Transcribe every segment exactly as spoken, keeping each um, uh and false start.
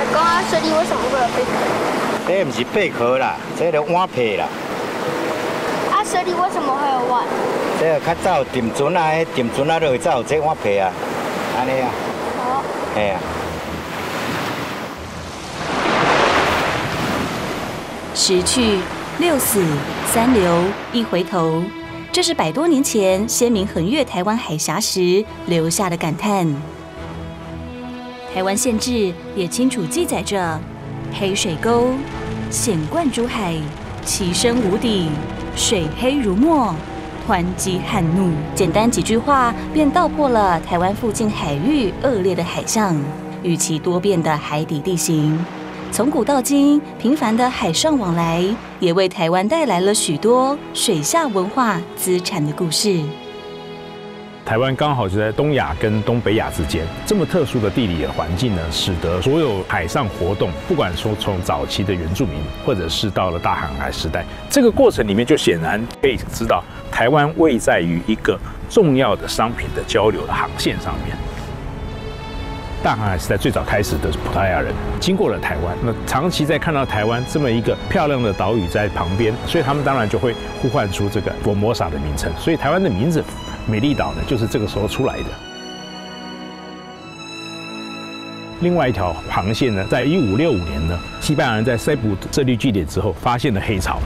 讲啊，水里为什么会有贝壳？ 这不是贝壳啦，这个碗皮啦。 啊，水里为什么会有碗？ 这个较早沉船啊，沉船啊，就会造这碗皮啊，安尼啊。 好。 嘿啊。 十去六死三留一回头，这是百多年前先民横越台湾海峡时留下的感叹。台湾县志也清楚记载着：黑水沟险贯珠海，其深无底，水黑如墨，湍急撼怒。简单几句话便道破了台湾附近海域恶劣的海象与其多变的海底地形。从古到今，频繁的海上往来也为台湾带来了许多水下文化资产的故事。 台湾刚好就在东亚跟东北亚之间，这么特殊的地理的环境呢，使得所有海上活动，不管说从早期的原住民，或者是到了大航海时代，这个过程里面就显然可以知道，台湾位在于一个重要的商品的交流的航线上面。大航海时代最早开始的葡萄牙人经过了台湾，那长期在看到台湾这么一个漂亮的岛屿在旁边，所以他们当然就会呼唤出这个佛摩萨的名称。所以台湾的名字美丽岛呢，就是这个时候出来的。另外一条航线呢，在一五六五年呢，西班牙人在塞浦设立据点之后，发现了黑潮。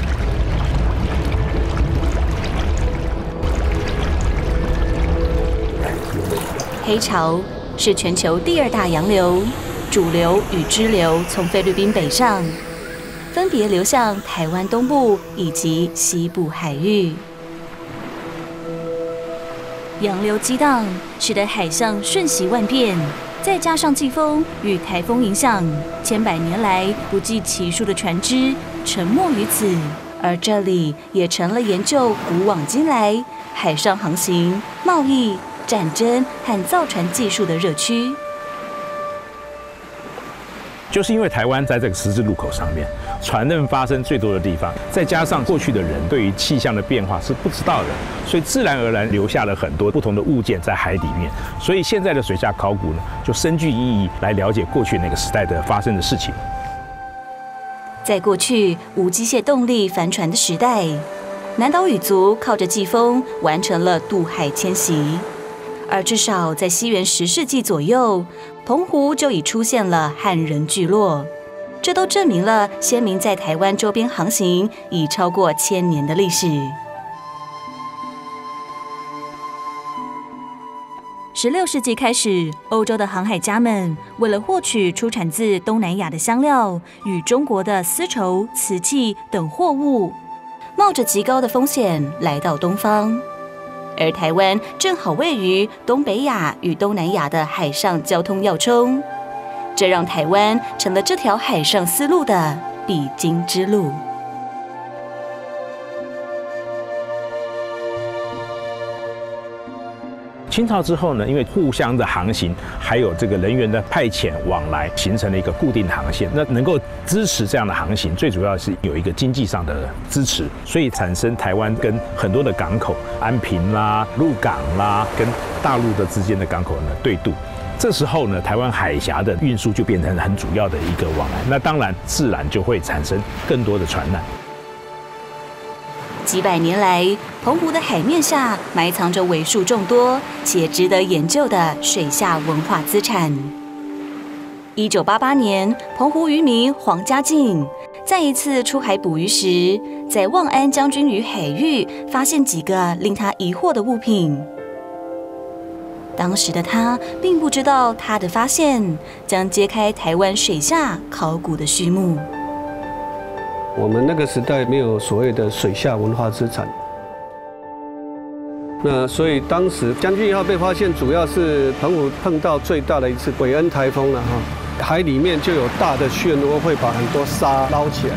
黑潮是全球第二大洋流，主流与支流从菲律宾北上，分别流向台湾东部以及西部海域。洋流激荡，使得海象瞬息万变，再加上季风与台风影响，千百年来不计其数的船只沉没于此，而这里也成了研究古往今来海上航行、贸易、战争和造船技术的热区。 就是因为台湾在这个十字路口上面，船难发生最多的地方，再加上过去的人对于气象的变化是不知道的，所以自然而然留下了很多不同的物件在海里面。所以现在的水下考古呢，就深具意义来了解过去那个时代的发生的事情。 在过去无机械动力帆船的时代，南岛语族靠着季风完成了渡海迁徙。而至少在西元十世纪左右，澎湖就已出现了汉人聚落，这都证明了先民在台湾周边航行已超过千年的历史。十六世纪开始，欧洲的航海家们为了获取出产自东南亚的香料与中国的丝绸、瓷器等货物，冒着极高的风险来到东方。而台湾正好位于东北亚与东南亚的海上交通要冲，这让台湾成了这条海上丝路的必经之路。 清朝之后呢，因为互相的航行，还有这个人员的派遣往来，形成了一个固定航线。那能够支持这样的航行，最主要是有一个经济上的支持，所以产生台湾跟很多的港口，安平啦、鹿港啦，跟大陆的之间的港口呢对渡。这时候呢，台湾海峡的运输就变成很主要的一个往来。那当然，自然就会产生更多的船难。 几百年来，澎湖的海面下埋藏着为数众多且值得研究的水下文化资产。一九八八年，澎湖渔民黄家进在一次出海捕鱼时，在望安将军屿海域发现几个令他疑惑的物品。当时的他并不知道，他的发现将揭开台湾水下考古的序幕。 我们那个时代没有所谓的水下文化资产，那所以当时将军一号被发现，主要是澎湖碰到最大的一次韦恩台风了哈，海里面就有大的漩涡会把很多沙捞起来。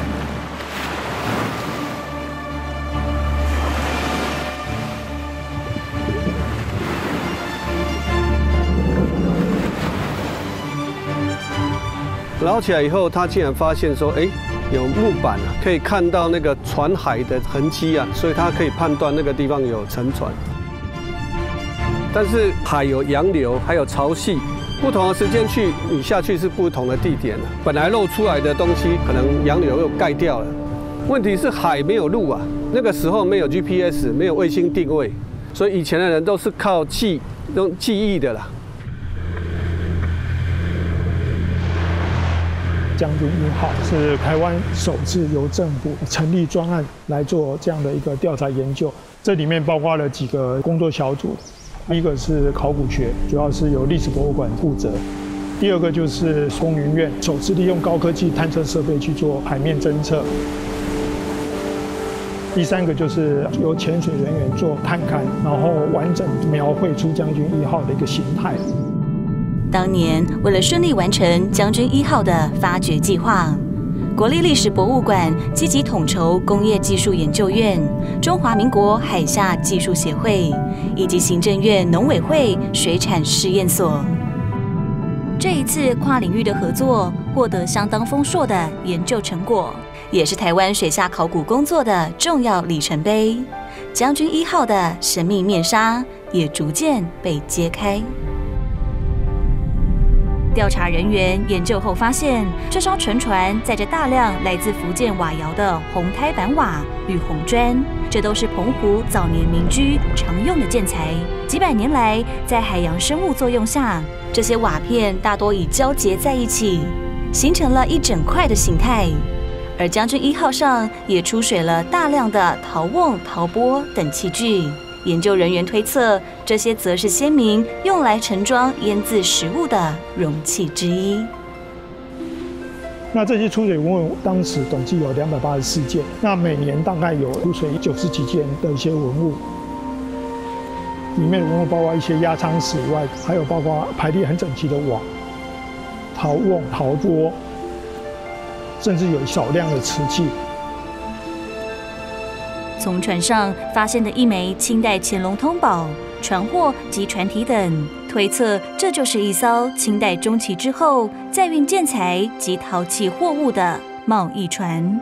捞起来以后，他竟然发现说，哎。有木板啊，可以看到那个船海的痕迹啊，所以他可以判断那个地方有沉船。但是海有洋流，还有潮汐， 不同的时间去，你下去是不同的地点了。本来露出来的东西，可能洋流又盖掉了。问题是海没有路啊，那个时候没有 G P S， 没有卫星定位，所以以前的人都是靠记用记忆的啦。 将军一号是台湾首次由政府成立专案来做这样的一个调查研究，这里面包括了几个工作小组。一个是考古学，主要是由历史博物馆负责；第二个就是工研院首次利用高科技探测设备去做海面侦测；第三个就是由潜水人员做探勘，然后完整描绘出将军一号的一个形态。 当年为了顺利完成将军一号的发掘计划，国立历史博物馆积极统筹工业技术研究院、中华民国海下技术协会以及行政院农委会水产试验所。这一次跨领域的合作，获得相当丰硕的研究成果，也是台湾水下考古工作的重要里程碑。将军一号的神秘面纱也逐渐被揭开。调查人员研究后发现，这艘沉船载着大量来自福建瓦窑的红胎板瓦与红砖，这都是澎湖早年民居常用的建材。几百年来，在海洋生物作用下，这些瓦片大多已交结在一起，形成了一整块的形态。而将军一号上也出水了大量的陶瓮、陶钵等器具。研究人员推测，这些则是先民用来盛装腌制食物的容器之一。 那这些出水文物当时总计有两百八十四件，那每年大概有出水九十几件的一些文物。里面的文物包括一些压舱石以外，还有包括排列很整齐的瓦、陶瓮、陶钵，甚至有少量的瓷器。 从船上发现的一枚清代乾隆通宝、船货及船体等，推测这就是一艘清代中期之后载运建材及陶器货物的贸易船。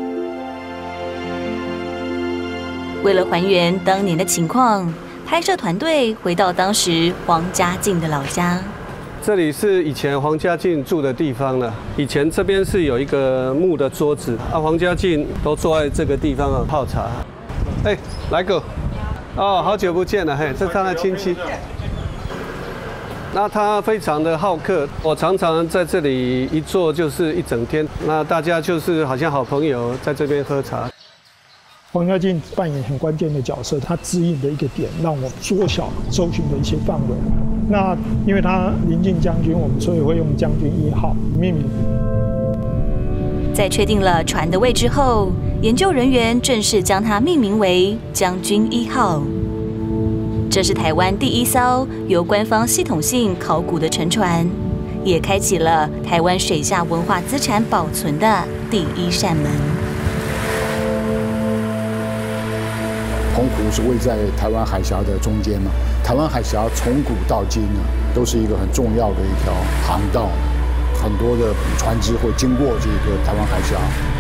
为了还原当年的情况，拍摄团队回到当时黄家进的老家。 这里是以前黄家进住的地方了。以前这边是有一个木的桌子，啊，黄家进都坐在这个地方啊泡茶。哎，来哥，哦，好久不见了，嘿，这是他的亲戚。那他非常的好客，我常常在这里一坐就是一整天。那大家就是好像好朋友，在这边喝茶。 黄家进扮演很关键的角色，他指引的一个点，让我缩小搜寻的一些范围。那因为他临近将军，我们所以会用将军一号命名。 在确定了船的位置后，研究人员正式将它命名为将军一号。这是台湾第一艘由官方系统性考古的沉船，也开启了台湾水下文化资产保存的第一扇门。 澎湖是位在台湾海峡的中间嘛，台湾海峡从古到今呢，都是一个很重要的一条航道，很多的船只会经过这个台湾海峡。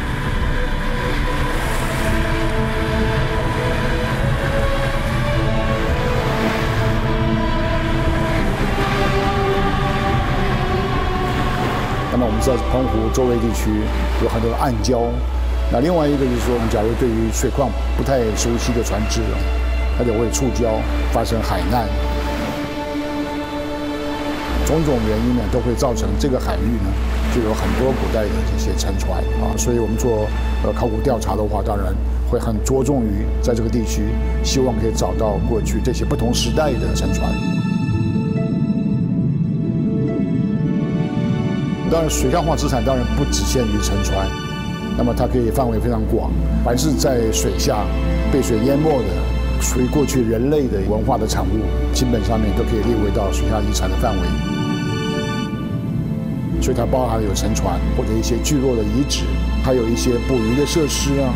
那么我们知道澎湖周围地区有很多的暗礁。那另外一个就是说，我们假如对于水况不太熟悉的船只，它就会触礁，发生海难，种种原因呢，都会造成这个海域呢，就有很多古代的这些沉船啊。所以我们做呃考古调查的话，当然会很着重于在这个地区，希望可以找到过去这些不同时代的沉船。当然，水上化资产当然不只限于沉船。那么它可以范围非常广，凡是在水下被水淹没的，属于过去人类的文化的产物，基本上面都可以列为到水下遗产的范围。所以它包含有沉船或者一些聚落的遗址，还有一些捕鱼的设施啊。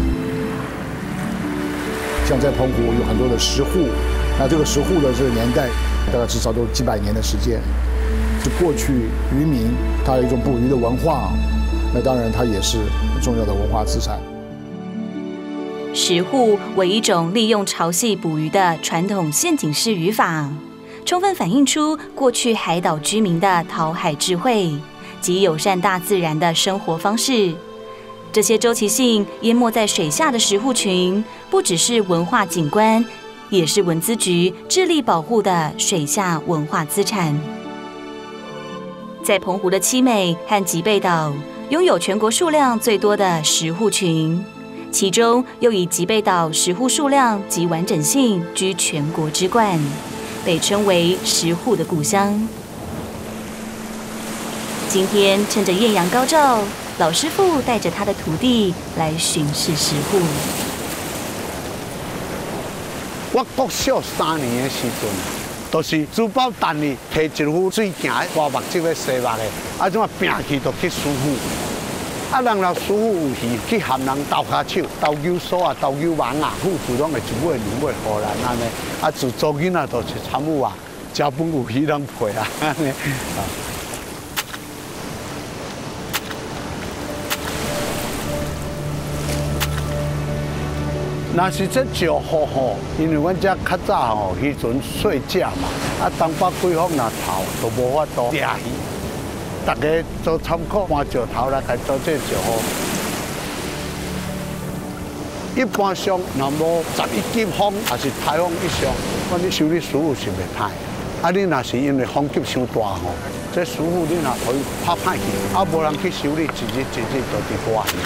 像在澎湖有很多的石户，那这个石户的这个年代大概至少都几百年的时间。就过去渔民他有一种捕鱼的文化。那当然，它也是重要的文化资产。 石户为一种利用潮汐捕鱼的传统陷阱式渔法， 充分反映出过去海岛居民的讨海智慧及友善大自然的生活方式。这些周期性淹没在水下的石斛群，不只是文化景观，也是文资局致力保护的水下文化资产。在澎湖的七美和吉贝岛，拥有全国数量最多的石斛群，其中又以吉贝岛石斛数量及完整性居全国之冠，被称为石斛的故乡。今天趁着艳阳高照，老师傅带着他的徒弟来巡视石斛。 我国小三年的时阵，就是珠宝单哩摕一壶水行挖目睭咧洗目的，啊怎啊拼去就去师傅。啊，人老师傅有戏去含人斗骹手、斗牛锁啊、斗牛网啊，夫妇拢会一尾两尾互人安尼。啊，自做囡仔就是参悟啊，食饭有戏人配啊安尼。若是这石斛吼，因为阮遮较早吼，迄阵税价嘛，啊东北季风若透，就无法度掠鱼。大家做参考，搬石头来来做这石斛。一般上，若无十一级风，还是台风以上，我你修理师傅是袂歹。啊，你若是因为风级伤大吼，这师傅你若可以拍歹去，啊无人去修理，一日一日就伫外。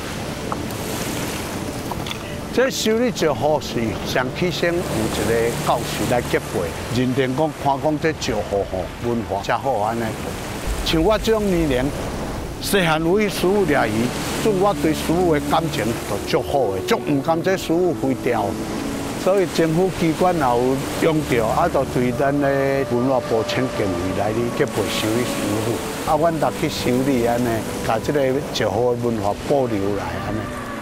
这修理石斛是上起先有一个教授来结陪，认定讲看讲这石斛吼文化真好安尼。像我这种年龄，细汉有去师傅掠鱼，所以我对师傅的感情就足好的，足唔甘这师傅废掉。所以政府机关也有用到，啊，就对咱的文化部请建议来哩结陪修理师傅，啊，阮逐去修理安尼，把这个石斛的文化保留来安尼。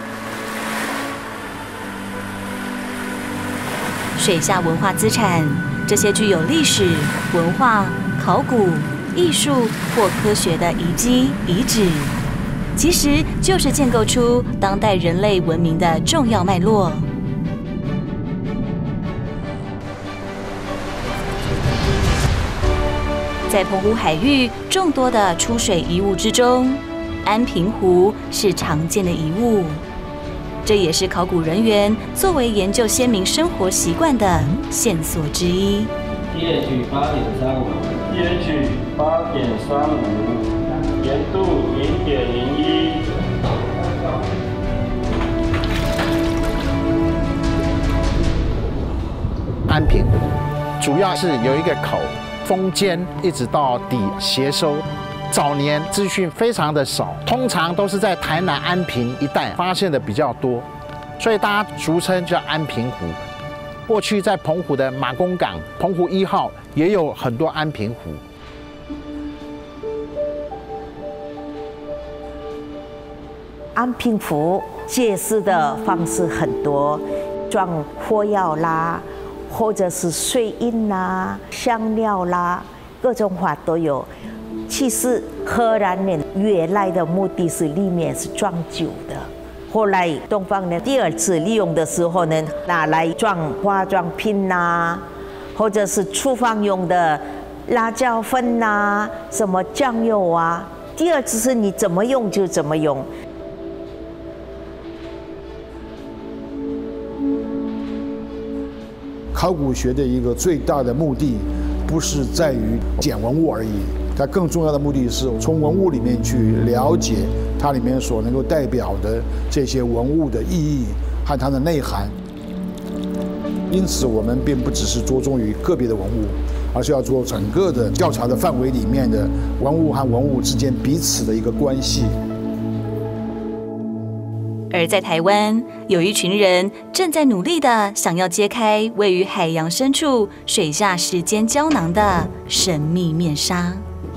水下文化资产，这些具有历史、文化、考古、艺术或科学的遗迹、遗址，其实就是建构出当代人类文明的重要脉络。在澎湖海域众多的出水遗物之中，安平湖是常见的遗物。这也是考古人员作为研究先民生活习惯的线索之一。 pH 八点三五 ，pH 八点三五，盐度零点零一。 安平湖主要是有一个口，峰尖一直到底斜收。早年资讯非常的少，通常都是在台南安平一带发现的比较多，所以大家俗称叫安平湖。过去在澎湖的马公港、澎湖一号也有很多安平湖。 安平湖解释的方式很多，装火药啦，或者是水印啦、香料啦，各种法都有。其实荷兰人原来的目的是里面是装酒的，后来东方人第二次利用的时候呢，拿来装化妆品呐、啊，或者是厨房用的辣椒粉呐、啊，什么酱油啊。第二次是你怎么用就怎么用。 考古学的一个最大的目的，不是在于捡文物而已。它更重要的目的是从文物里面去了解它里面所能够代表的这些文物的意义和它的内涵。因此，我们并不只是着重于个别的文物，而是要做整个的调查的范围里面的文物和文物之间彼此的一个关系。 而在台湾，有一群人正在努力的想要揭开位于海洋深处水下时间胶囊的神秘面纱。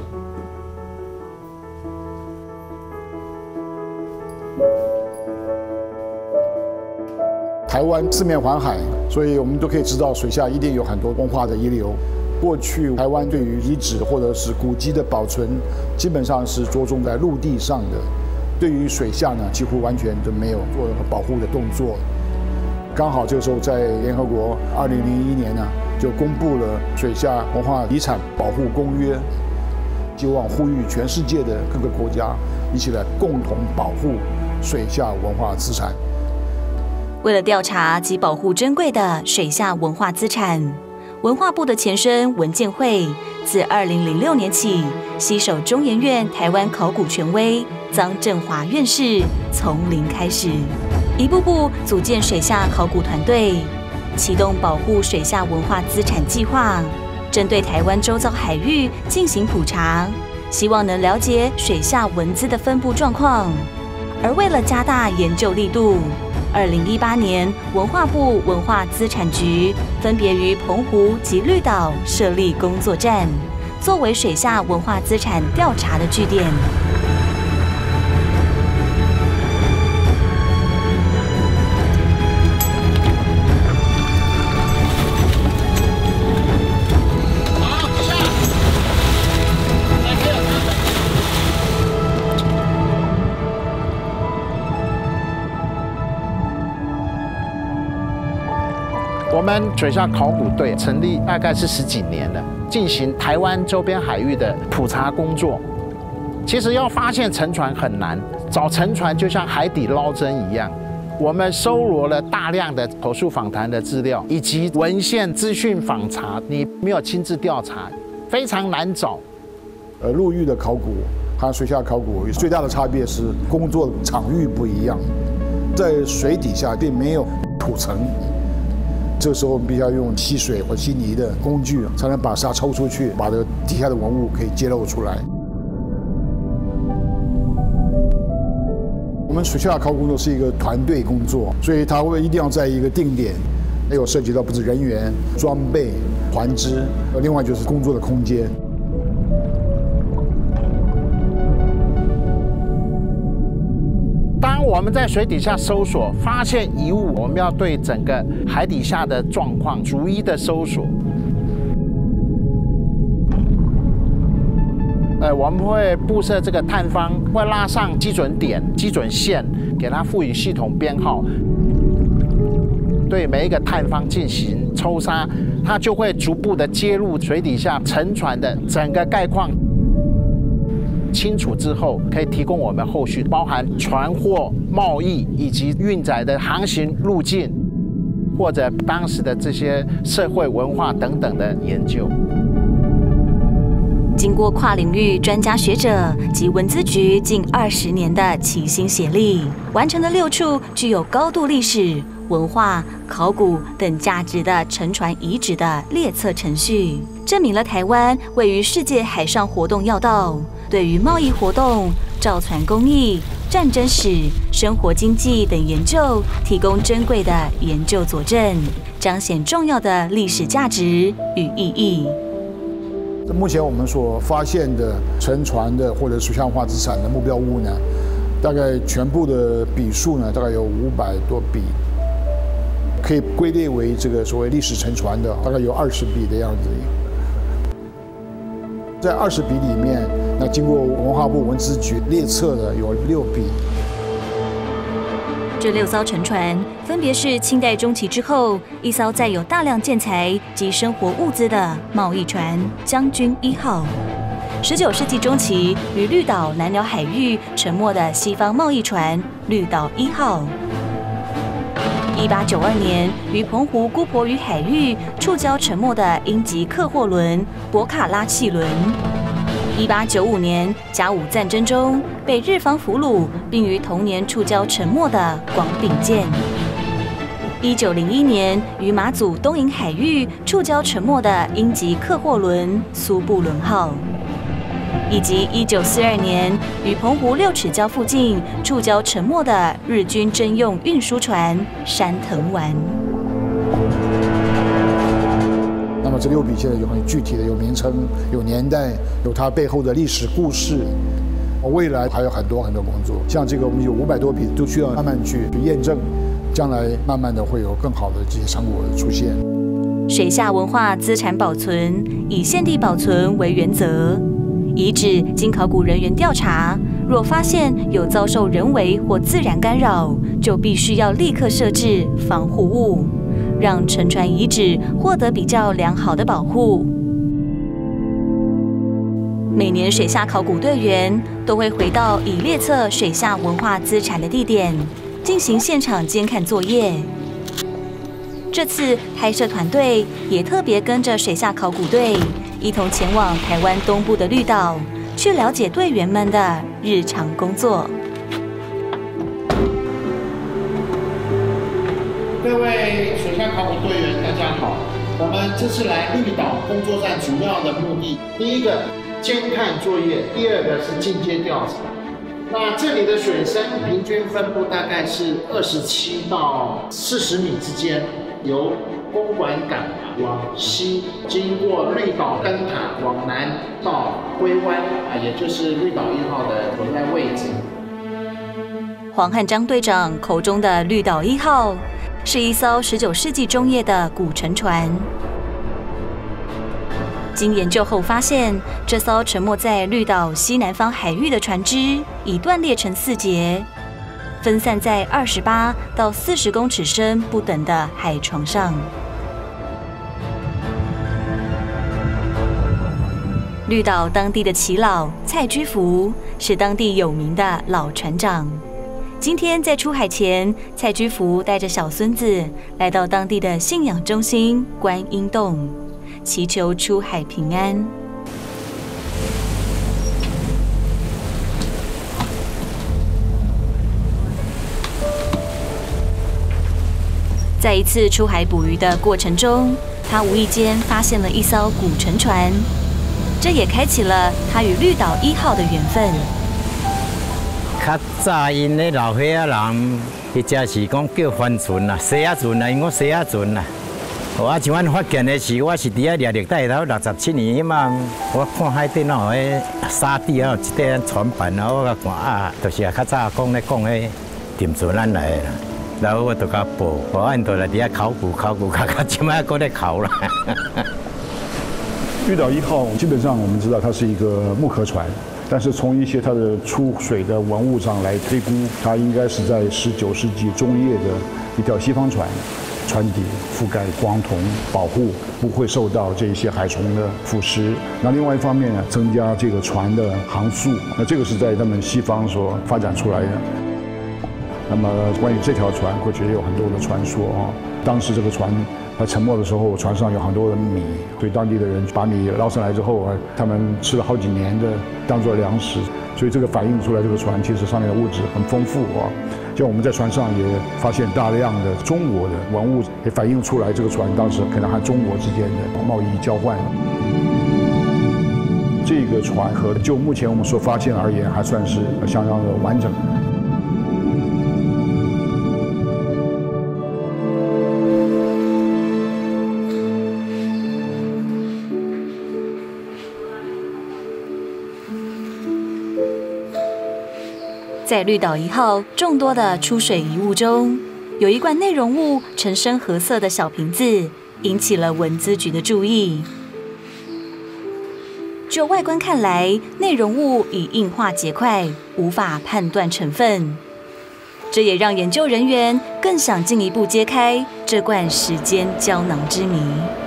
台湾四面环海，所以我们都可以知道水下一定有很多文化的遗留。过去台湾对于遗址或者是古迹的保存，基本上是着重在陆地上的，对于水下呢，几乎完全都没有做保护的动作。刚好这个时候在联合国二零零一年呢， 就公布了水下文化遗产保护公约，希望呼吁全世界的各个国家一起来共同保护水下文化资产。 为了调查及保护珍贵的水下文化资产，文化部的前身文建会自二零零六年起，携手中研院台湾考古权威臧振华院士，从零开始，一步步组建水下考古团队，启动保护水下文化资产计划，针对台湾周遭海域进行普查，希望能了解水下文资的分布状况。而为了加大研究力度，二零一八年，文化部文化资产局分别于澎湖及绿岛设立工作站，作为水下文化资产调查的据点。 我们水下考古队成立大概是十几年了，进行台湾周边海域的普查工作。其实要发现沉船很难，找沉船就像海底捞针一样。我们搜罗了大量的口述访谈的资料，以及文献资讯访查，你没有亲自调查，非常难找。 呃，陆域的考古和水下考古最大的差别是工作场域不一样，在水底下并没有土层。这个时候我们必须要用吸水或吸泥的工具，才能把沙抽出去，把这个底下的文物可以揭露出来。我们水下考古工作是一个团队工作，所以它会一定要在一个定点，还有涉及到不止人员、装备、船只，另外就是工作的空间。 当我们在水底下搜索发现遗物，我们要对整个海底下的状况逐一的搜索。呃，我们会布设这个探方，会拉上基准点、基准线，给它赋予系统编号。对每一个探方进行抽沙，它就会逐步的揭露水底下沉船的整个概况。清楚之后，可以提供我们后续包含船货贸易以及运载的航行路径，或者当时的这些社会文化等等的研究。 经过跨领域专家学者及文资局近二十年的齐心协力，完成了六处具有高度历史、文化、考古等价值的沉船遗址的列册程序，证明了台湾位于世界海上活动要道，对于贸易活动、造船工艺、战争史、生活经济等研究提供珍贵的研究佐证，彰显重要的历史价值与意义。 目前我们所发现的沉船的或者水下文化资产的目标物呢，大概全部的笔数呢，大概有五百多笔，可以归类为这个所谓历史沉船的，大概有二十笔的样子。在二十笔里面，那经过文化部文资局列册的有六笔。 这六艘沉船分别是清代中期之后一艘载有大量建材及生活物资的贸易船将军一号，十九世纪中期于绿岛南寮海域沉没的西方贸易船绿岛一号，一八九二年于澎湖姑婆屿海域触礁沉没的英籍客货轮博卡拉汽轮，一八九五年甲午战争中被日方俘虏，并于同年触礁沉没的广丙舰，一九零一年于马祖东引海域触礁沉没的英籍客货轮苏布伦号，以及一九四二年于澎湖六尺礁附近触礁沉没的日军征用运输船山藤丸。 那么这六笔现在有很具体的，有名称、有年代、有它背后的历史故事。未来还有很多很多工作，像这个我们有五百多笔，都需要慢慢去去验证，将来慢慢的会有更好的这些成果出现。 水下文化资产保存以现地保存为原则，遗址经考古人员调查，若发现有遭受人为或自然干扰，就必须要立刻设置防护物。 让沉船遗址获得比较良好的保护。每年水下考古队员都会回到已列册水下文化资产的地点，进行现场监看作业。这次拍摄团队也特别跟着水下考古队，一同前往台湾东部的绿岛，去了解队员们的日常工作。 各位水下考古队员，大家好。我们这次来绿岛工作站主要的目的，第一个监看作业，第二个是进阶调查。那这里的水深平均分布大概是二十七到四十米之间，由公馆港往西，经过绿岛灯塔往南到龟湾啊，也就是绿岛一号的所在位置。 黄汉章队长口中的绿岛一号，是一艘十九世纪中叶的古沉船。经研究后发现，这艘沉没在绿岛西南方海域的船只已断裂成四节，分散在二十八到四十公尺深不等的海床上。绿岛当地的耆老蔡居福是当地有名的老船长。今天在出海前，蔡居福带着小孙子来到当地的信仰中心观音洞，祈求出海平安。在一次出海捕鱼的过程中，他无意间发现了一艘古沉船，这也开启了他与绿岛一号的缘分。 较早因咧老岁仔人，伊只是讲叫帆船啦、西仔船啦，因我西仔船啦。我像阮发现的时，我是伫遐掠历带头六十七年迄嘛，我看海顶哦，迄沙地哦，一块船板啊，我甲看啊，就是啊较早讲咧讲迄沉船咱来的啦。然后我就甲报，报完就来伫遐考古考古，考到即摆搁咧考啦。 绿岛一号基本上我们知道它是一个木壳船。但是从一些它的出水的文物上来推估，它应该是在十九世纪中叶的一条西方船，船底覆盖光铜保护，不会受到这些海虫的腐蚀。那另外一方面呢，增加这个船的航速，那这个是在他们西方所发展出来的。那么关于这条船，过去也有很多的传说啊。当时这个船它沉没的时候，船上有很多的米，所以当地的人把米捞上来之后啊，他们吃了好几年的当做粮食，所以这个反映出来这个船其实上面的物质很丰富啊。像我们在船上也发现大量的中国的文物，也反映出来这个船当时可能和中国之间的贸易交换。这个船壳就目前我们所发现而言，还算是相当的完整。 在绿岛一号众多的出水遗物中，有一罐内容物呈深褐色的小瓶子，引起了文资局的注意。就外观看来，内容物已硬化结块，无法判断成分。这也让研究人员更想进一步揭开这罐时间胶囊之谜。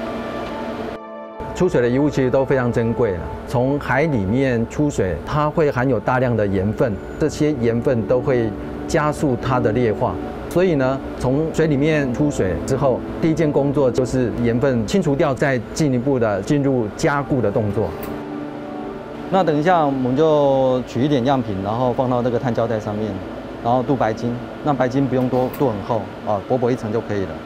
出水的遗物其实都非常珍贵，从海里面出水，它会含有大量的盐分，这些盐分都会加速它的裂化。所以呢，从水里面出水之后，第一件工作就是盐分清除掉，再进一步的进入加固的动作。那等一下我们就取一点样品，然后放到这个碳胶带上面，然后镀白金。那白金不用多镀很厚啊，薄薄一层就可以了。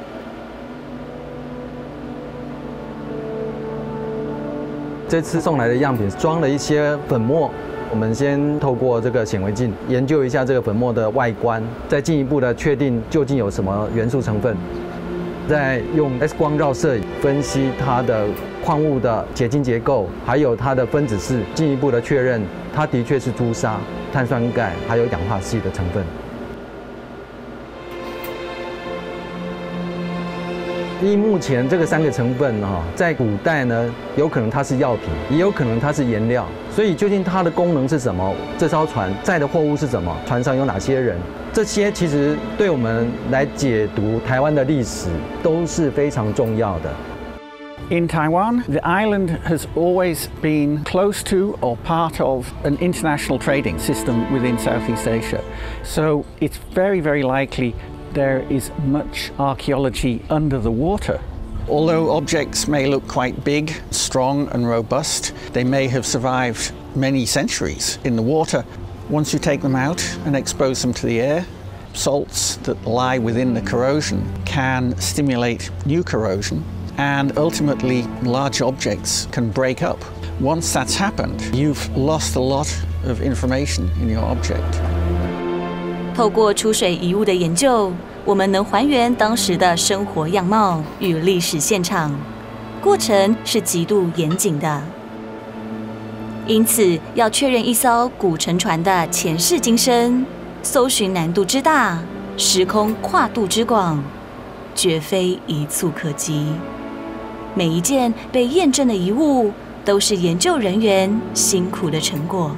这次送来的样品装了一些粉末，我们先透过这个显微镜研究一下这个粉末的外观，再进一步的确定究竟有什么元素成分，再用 X 光绕射分析它的矿物的结晶结构，还有它的分子式，进一步的确认它的确是朱砂、碳酸钙还有氧化锡的成分。 依目前这个三个成分哈，在古代呢，有可能它是药品，也有可能它是颜料。所以究竟它的功能是什么？这艘船载的货物是什么？船上有哪些人？这些其实对我们来解读台湾的历史都是非常重要的。 In Taiwan, the island has always been close to or part of an international trading system within Southeast Asia. So it's very, very likely there is much archaeology under the water. Although objects may look quite big, strong and robust, they may have survived many centuries in the water. Once you take them out and expose them to the air, salts that lie within the corrosion can stimulate new corrosion, and ultimately large objects can break up. Once that's happened, you've lost a lot of information in your object. 透过出水遗物的研究，我们能还原当时的生活样貌与历史现场，过程是极度严谨的。因此，要确认一艘古沉船的前世今生，搜寻难度之大，时空跨度之广，绝非一蹴可及。每一件被验证的遗物，都是研究人员辛苦的成果。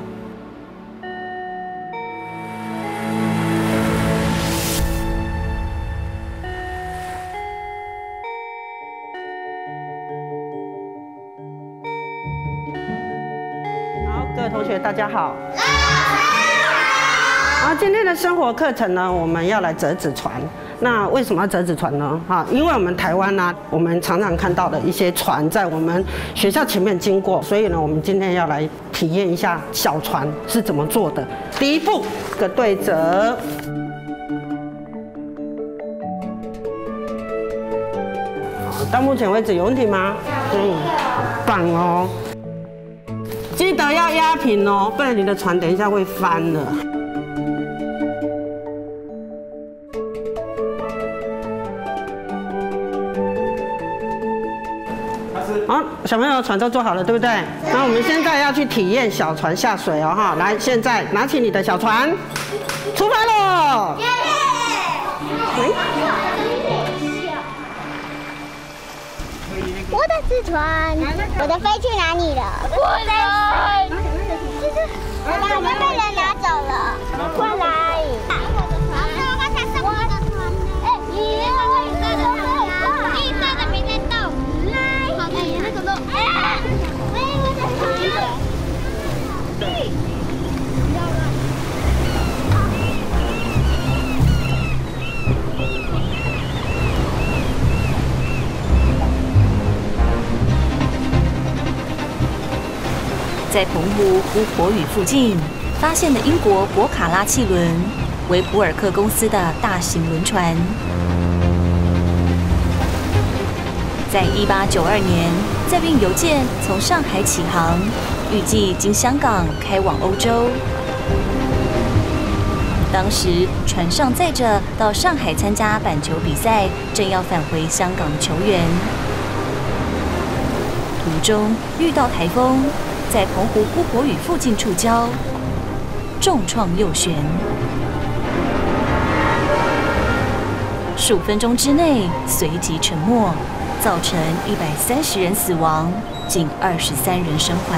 各位同学，大家好。好，今天的生活课程呢，我们要来折纸船。那为什么要折纸船呢？哈，因为我们台湾呢、啊，我们常常看到的一些船在我们学校前面经过，所以呢，我们今天要来体验一下小船是怎么做的。第一步，个对折。到目前为止有问题吗？嗯，棒哦。 记得要压平哦，不然你的船等一下会翻了。好，小朋友船都做好了，对不对？那我们现在要去体验小船下水哦，哈！来，现在拿起你的小船，出发喽！ 我的纸船，我的飞去哪里了？我的，我们被人拿走了，快来！我的船，我的船，哎，你那个绿色的船，绿色的没在动，来，好的，那个都，哎，喂，我的船，对。 在澎湖姑婆屿附近发现的英国博卡拉汽轮，为普尔克公司的大型轮船。在一八九二年，载运邮件从上海起航，预计经香港开往欧洲。当时船上载着到上海参加板球比赛，正要返回香港的球员，途中遇到台风。 在澎湖姑婆屿附近触礁，重创右舷，数分钟之内随即沉没，造成一百三十人死亡，仅二十三人生还。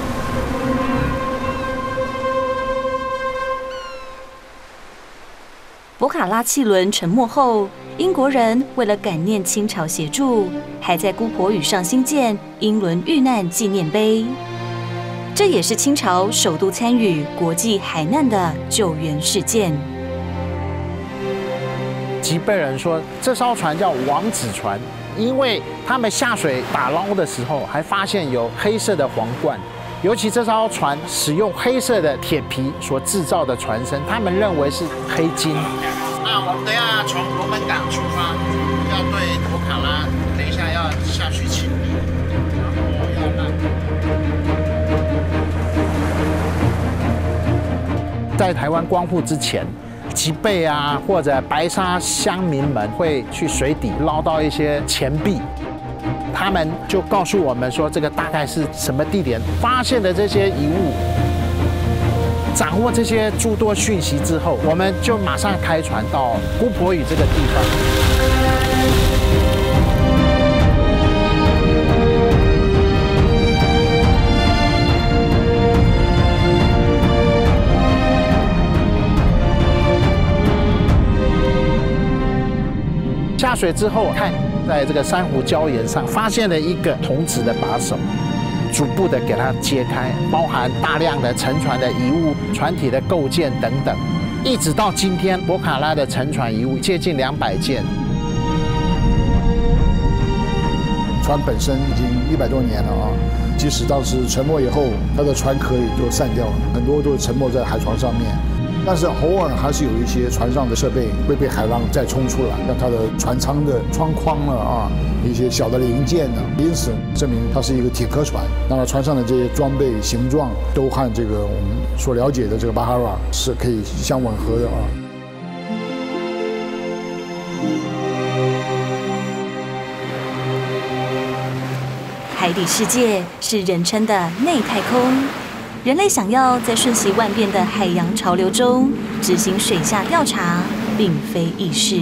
博卡拉汽轮沉没后，英国人为了感念清朝协助，还在姑婆屿上兴建英轮遇难纪念碑。 这也是清朝首度参与国际海难的救援事件。 吉贝人说，这艘船叫王子船，因为他们下水打捞的时候，还发现有黑色的皇冠，尤其这艘船使用黑色的铁皮所制造的船身，他们认为是黑金。那我们等一下从龙门港出发，要对博卡拉，等一下要下去清理，然后要让。 在台湾光复之前，吉贝啊或者白沙乡民们会去水底捞到一些钱币，他们就告诉我们说这个大概是什么地点发现的这些遗物。掌握这些诸多讯息之后，我们就马上开船到姑婆屿这个地方。 下水之后，看在这个珊瑚礁岩上发现了一个铜质的把手，逐步的给它揭开，包含大量的沉船的遗物、船体的构件等等，一直到今天，博卡拉的沉船遗物接近两百件。 船本身已经一百多年了啊，即使当时沉没以后，它的船壳也就散掉了，很多都沉没在海床上面。但是偶尔还是有一些船上的设备会被海浪再冲出来，像它的船舱的窗框了啊，一些小的零件呢，因此证明它是一个铁壳船。那么船上的这些装备形状都和这个我们所了解的这个巴哈拉是可以相吻合的啊。 海底世界是人称的内太空。人类想要在瞬息万变的海洋潮流中执行水下调查，并非易事。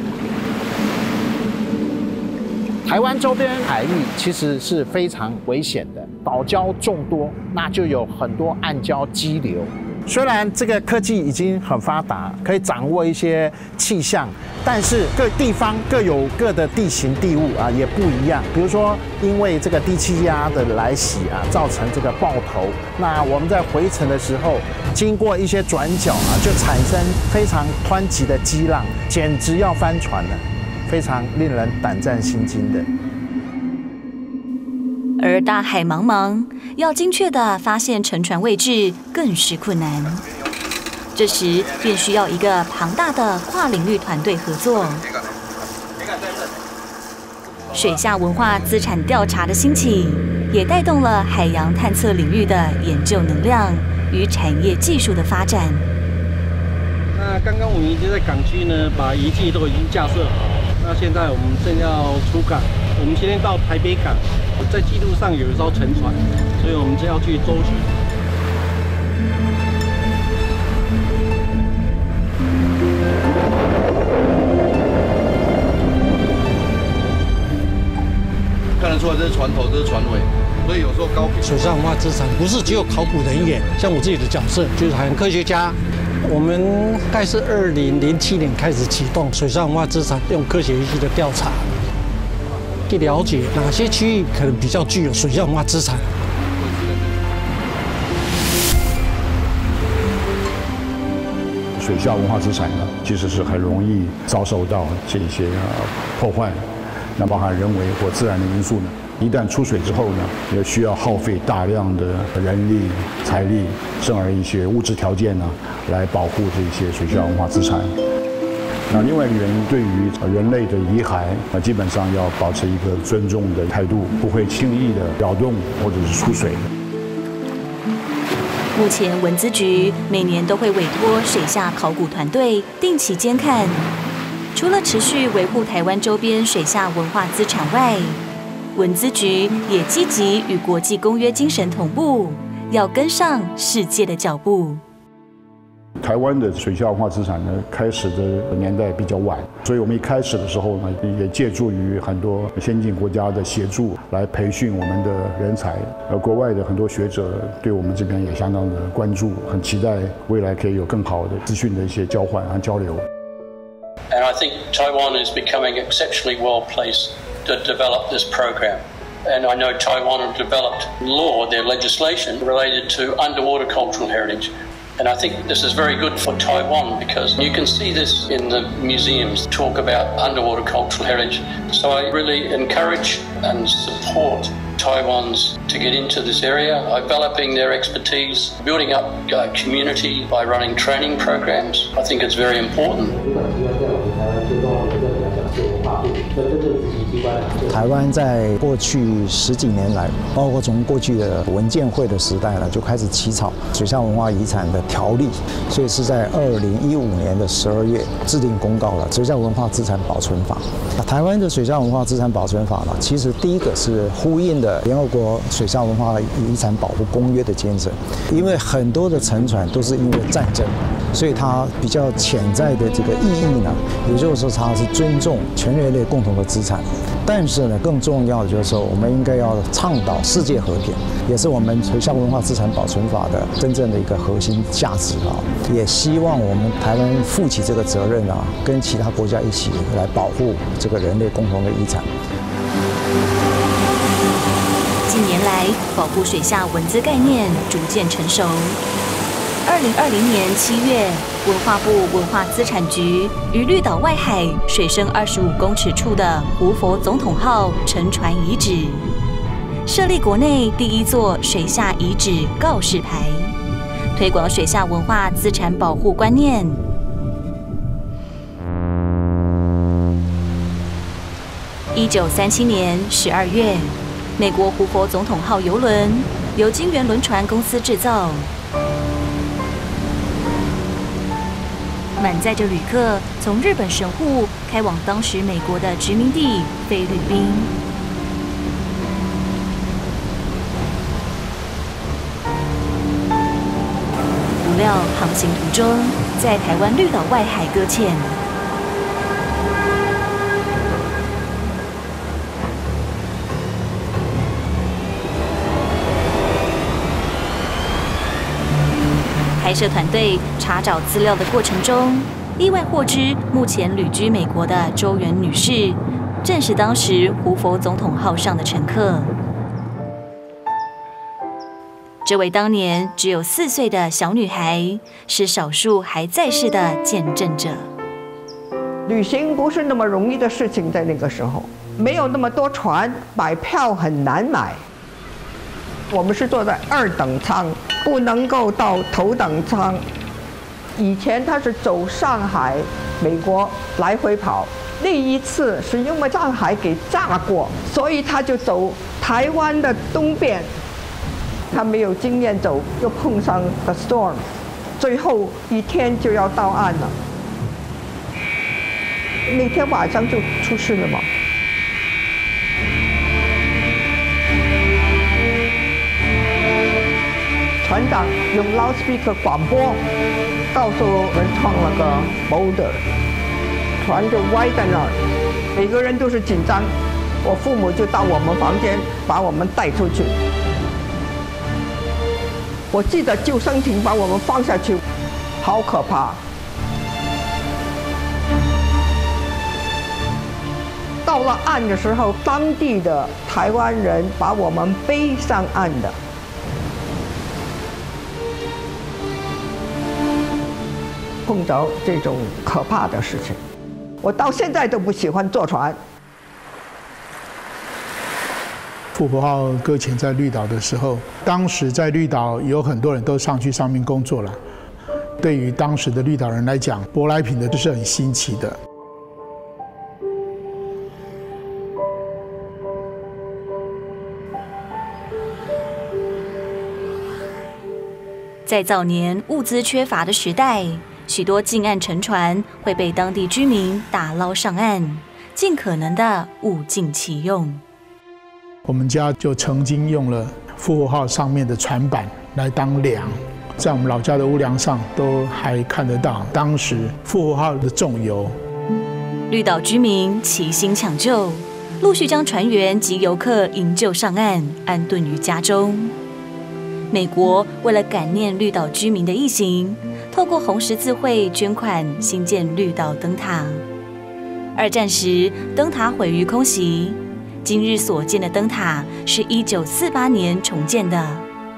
台湾周边海域其实是非常危险的，岛礁众多，那就有很多暗礁激流。虽然这个科技已经很发达，可以掌握一些气象，但是各地方各有各的地形地物啊，也不一样。比如说，因为这个低气压的来袭啊，造成这个爆头。那我们在回程的时候，经过一些转角啊，就产生非常湍急的激浪，简直要翻船了，非常令人胆战心惊的。 而大海茫茫，要精确地发现沉船位置更是困难。这时便需要一个庞大的跨领域团队合作。水下文化资产调查的兴起，也带动了海洋探测领域的研究能量与产业技术的发展。 那刚刚我们已经在港区呢，把仪器都已经架设好。那现在我们正要出港，我们今天到台北港。在记录上有一艘沉船，所以我们就要去周旋。 看得出来这是船头，这是船尾，所以有时候高频。 水上文化资产不是只有考古人员，像我自己的角色就是海洋科学家。我们大概是二零零七年开始启动水上文化资产用科学仪器的调查。去了解哪些区域可能比较具有水下文化资产。 水下文化资产呢，其实是很容易遭受到这些破坏，那包含人为或自然的因素呢。一旦出水之后呢，也需要耗费大量的人力、财力，甚而一些物质条件呢，来保护这些水下文化资产。那另外一个原因，对于人类的遗骸，啊，基本上要保持一个尊重的态度，不会轻易的扰动或者是出水。 目前文资局每年都会委托水下考古团队定期监看，除了持续维护台湾周边水下文化资产外，文资局也积极与国际公约精神同步，要跟上世界的脚步。 台湾的水下文化资产呢，开始的年代比较晚，所以我们一开始的时候呢，也借助于很多先进国家的协助来培训我们的人才。而国外的很多学者对我们这边也相当的关注，很期待未来可以有更好的资讯的一些交换和交流。 And I think Taiwan is becoming exceptionally well placed to develop this program. And I know Taiwan have developed law, their legislation related to underwater cultural heritage. And I think this is very good for Taiwan because you can see this in the museums talk about underwater cultural heritage. So I really encourage and support Taiwans to get into this area, developing their expertise, building up a community by running training programs. I think it's very important. 台湾在过去十几年来，包括从过去的文建会的时代呢，就开始起草水下文化遗产的条例，所以是在二零一五年的十二月制定公告了《水下文化资产保存法》。台湾的水下文化资产保存法呢，其实第一个是呼应的的联合国水下文化遗产保护公约的精神。因为很多的沉船都是因为战争，所以它比较潜在的这个意义呢，也就是说它是尊重全人类共同的资产。但是呢，更重要的就是说，我们应该要倡导世界和平，也是我们水下文化资产保存法的真正的一个核心价值啊。也希望我们台湾负起这个责任啊，跟其他国家一起来保护这个人类共同的遗产。 近年来，保护水下文资概念逐渐成熟。二零二零年七月，文化部文化资产局于绿岛外海水深二十五公尺处的胡佛总统号沉船遗址，设立国内第一座水下遗址告示牌，推广水下文化资产保护观念。一九三七年十二月，美国胡佛总统号邮轮由金源轮船公司制造，满载着旅客从日本神户开往当时美国的殖民地菲律宾。不料航行途中，在台湾绿岛外海搁浅。拍摄团队查找资料的过程中，意外获知目前旅居美国的周元女士，正是当时胡佛总统号上的乘客。这位当年只有四岁的小女孩，是少数还在世的见证者。 旅行不是那么容易的事情，在那个时候没有那么多船，买票很难买。我们是坐在二等舱，不能够到头等舱。以前他是走上海、美国来回跑，那一次是因为上海给炸过，所以他就走台湾的东边。他没有经验走，又碰上 the storm， 最后一天就要到岸了。那天晚上就出事了嘛。船长用 loudspeaker 广播告诉我们创了个 boulder， 船就歪在那儿，每个人都是紧张。我父母就到我们房间把我们带出去。我记得救生艇把我们放下去，好可怕。到了岸的时候，当地的台湾人把我们背上岸的。碰着这种可怕的事情，我到现在都不喜欢坐船。 富国号搁浅在绿岛的时候，当时在绿岛有很多人都上去上面工作了。对于当时的绿岛人来讲，舶来品的这是很新奇的。 在早年物资缺乏的时代，许多近岸沉船会被当地居民打捞上岸，尽可能的物尽其用。 我们家就曾经用了富国号上面的船板来当梁，在我们老家的屋梁上都还看得到当时富国号的重油。 绿岛居民齐心抢救，陆续将船员及游客营救上岸，安顿于家中。美国为了感念绿岛居民的义行，透过红十字会捐款兴建绿岛灯塔。二战时灯塔毁于空袭，今日所见的灯塔是一九四八年重建的。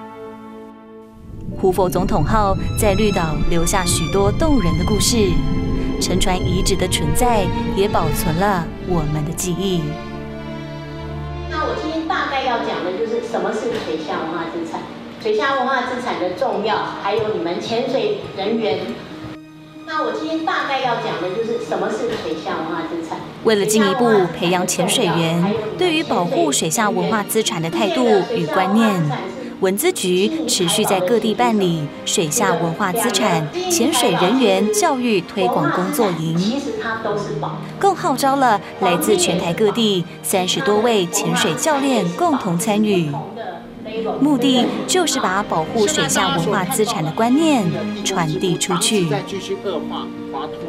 胡佛总统号在绿岛留下许多动人的故事，沉船遗址的存在也保存了我们的记忆。 那我今天大概要讲的就是什么是水下文化资产。水下文化资产的重要，还有你们潜水人员。那我今天大概要讲的就是什么是水下文化资产。 为了进一步培养潜水员对于保护水下文化资产的态度与观念， 文资局持续在各地办理水下文化资产潜水人员教育推广工作营，共号召了来自全台各地三十多位潜水教练共同参与。目的就是把保护水下文化资产的观念传递出去。 再继续恶化滑脱。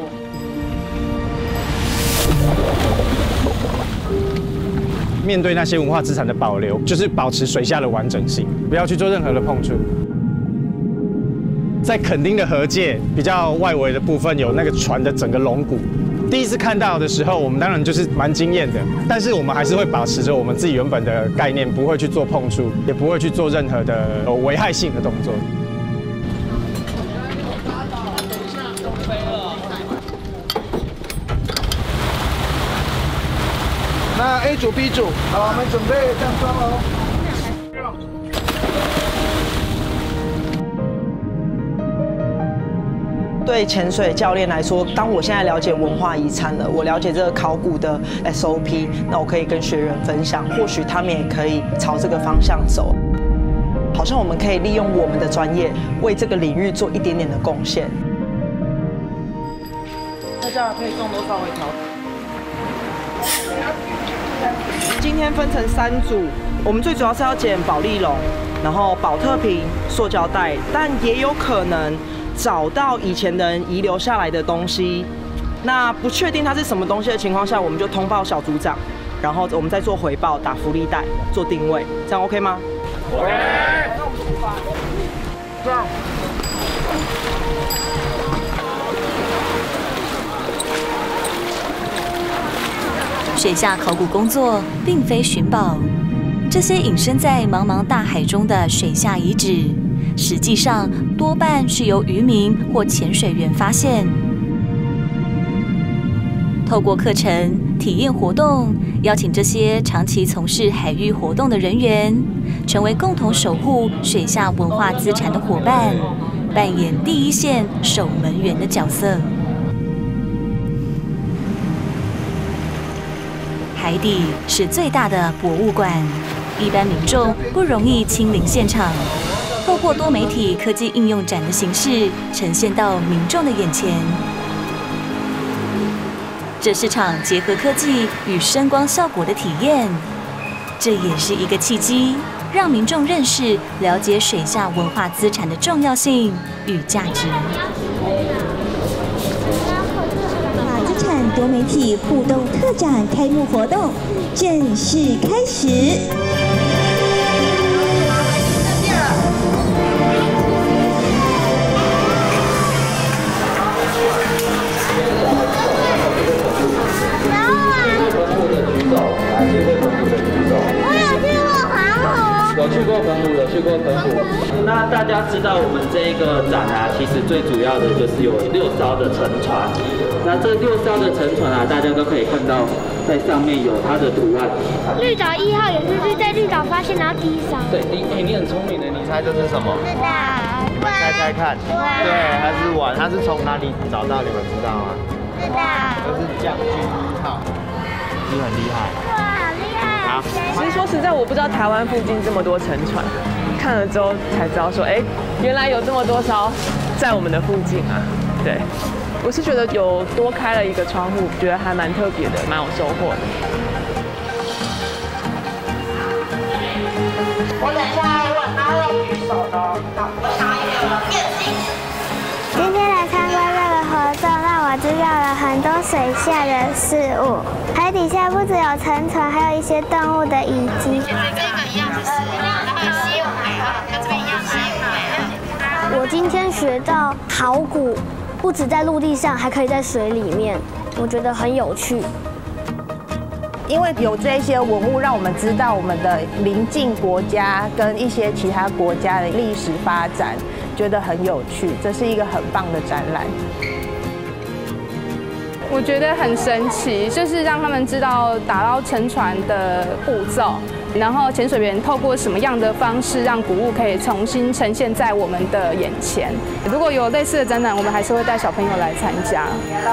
面对那些文化资产的保留，就是保持水下的完整性，不要去做任何的碰触。在垦丁的河界比较外围的部分，有那个船的整个龙骨。第一次看到的时候，我们当然就是蛮惊艳的，但是我们还是会保持着我们自己原本的概念，不会去做碰触，也不会去做任何的有危害性的动作。 那 A 组 B 组，好，我们准备上装喽。 对潜水教练来说，当我现在了解文化遗产了，我了解这个考古的 S O P， 那我可以跟学员分享，或许他们也可以朝这个方向走。好像我们可以利用我们的专业，为这个领域做一点点的贡献。大家可以动作稍微调。今天分成三组，我们最主要是要捡保丽龙，然后保特瓶、塑胶袋，但也有可能找到以前的人遗留下来的东西。那不确定它是什么东西的情况下，我们就通报小组长，然后我们再做回报、打福利袋、做定位，这样 OK 吗 ？OK。那我们出发。这样。 水下考古工作并非寻宝，这些隐身在茫茫大海中的水下遗址，实际上多半是由渔民或潜水员发现。透过课程、体验活动，邀请这些长期从事海域活动的人员，成为共同守护水下文化资产的伙伴，扮演第一线守门员的角色。海底是最大的博物馆，一般民众不容易亲临现场。透过多媒体科技应用展的形式，呈现到民众的眼前。这是场结合科技与声光效果的体验，这也是一个契机，让民众认识、了解水下文化资产的重要性与价值。 多媒体互动特展开幕活动正式开始。 有去过澎湖，有去过澎湖。那大家知道我们这一个展啊，其实最主要的就是有六艘的沉船。那这六艘的沉船啊，大家都可以看到，在上面有它的图案。 绿岛一号也是在绿岛发现，然后第一艘。 对，你哎，你很聪明的，你猜这是什么？ 知道。 猜猜看。对，它是碗，它是从哪里找到？你们知道吗？ 知道。 这是将军一号，是很厉害。 哇，好厉害！ 其实说实在，我不知道台湾附近这么多沉船，看了之后才知道说，哎，原来有这么多艘在我们的附近啊。对，我是觉得有多开了一个窗户，觉得还蛮特别的，蛮有收获的。 我等一下如果他要举手的，我想要一个面镜。今天来参观这个活动，让我知道了很多水下的事物。海底下不只有沉船，还有一些动物的遗迹。这个一样是石英，然后有溪尾，跟这边一样溪尾。我今天学到考古不止在陆地上，还可以在水里面，我觉得很有趣。 因为有这些文物，让我们知道我们的邻近国家跟一些其他国家的历史发展，觉得很有趣。这是一个很棒的展览。 我觉得很神奇，就是让他们知道打捞沉船的步骤，然后潜水员透过什么样的方式让古物可以重新呈现在我们的眼前。如果有类似的展览，我们还是会带小朋友来参加。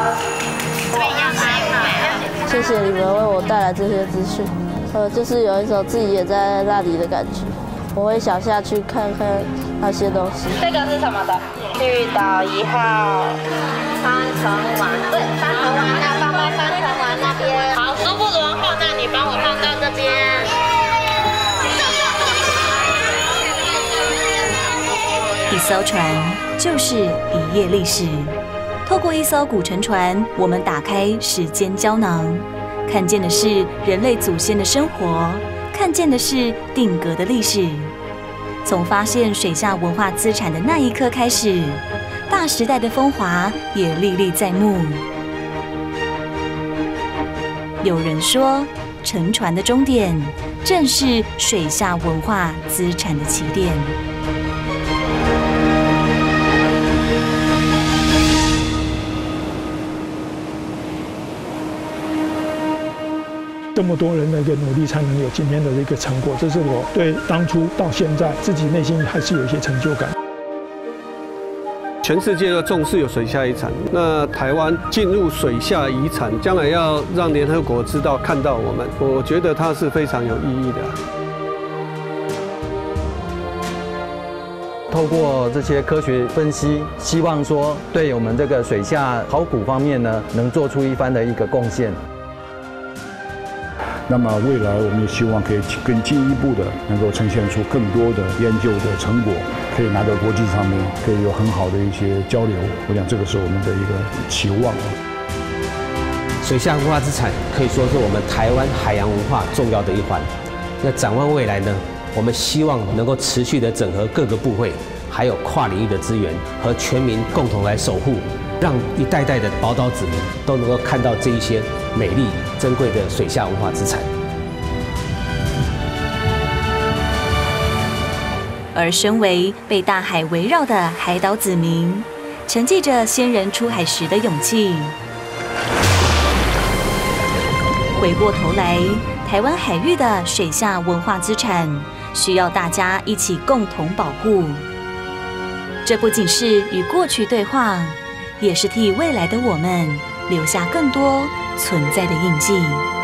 谢谢你们为我带来这些资讯，呃，就是有一种自己也在那里的感觉。 我会想下去看看那些东西。 这个是什么的？绿岛一号三层丸，对，三层丸，那放到三层丸那边。好，舒服轮后，那你帮我放到这边。 一艘船就是一页历史。透过一艘古沉船，我们打开时间胶囊，看见的是人类祖先的生活，看见的是定格的历史。从发现水下文化资产的那一刻开始，大时代的风华也历历在目。有人说，沉船的终点正是水下文化资产的起点。 这么多人的一个努力，才能有今天的一个成果。这是我对当初到现在自己内心还是有一些成就感。 全世界都重视有水下遗产，那台湾进入水下遗产，将来要让联合国知道、看到我们，我觉得它是非常有意义的。 透过这些科学分析，希望说对我们这个水下考古方面呢，能做出一番的一个贡献。 那么未来我们也希望可以更进一步的能够呈现出更多的研究的成果，可以拿到国际上面，可以有很好的一些交流。我想这个是我们的一个期望。 水下文化资产可以说是我们台湾海洋文化重要的一环。那展望未来呢，我们希望能够持续的整合各个部会，还有跨领域的资源，和全民共同来守护，让一代代的宝岛子民都能够看到这一些美丽珍贵的水下文化资产。 而身为被大海围绕的海岛子民，承继着先人出海时的勇气。回过头来，台湾海域的水下文化资产需要大家一起共同保护。这不仅是与过去对话，也是替未来的我们留下更多存在的印记。